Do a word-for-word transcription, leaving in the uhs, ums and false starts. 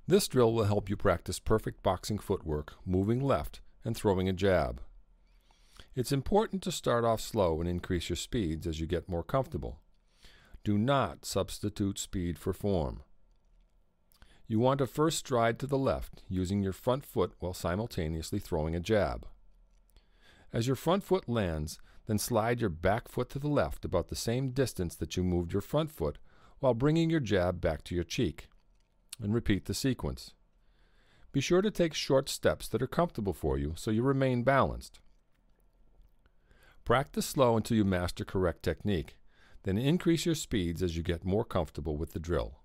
This drill will help you practice perfect boxing footwork, moving left and throwing a jab. It's important to start off slow and increase your speeds as you get more comfortable. Do not substitute speed for form. You want to first stride to the left, using your front foot while simultaneously throwing a jab. As your front foot lands, then slide your back foot to the left about the same distance that you moved your front foot while bringing your jab back to your cheek. And repeat the sequence. Be sure to take short steps that are comfortable for you so you remain balanced. Practice slow until you master correct technique, then increase your speeds as you get more comfortable with the drill.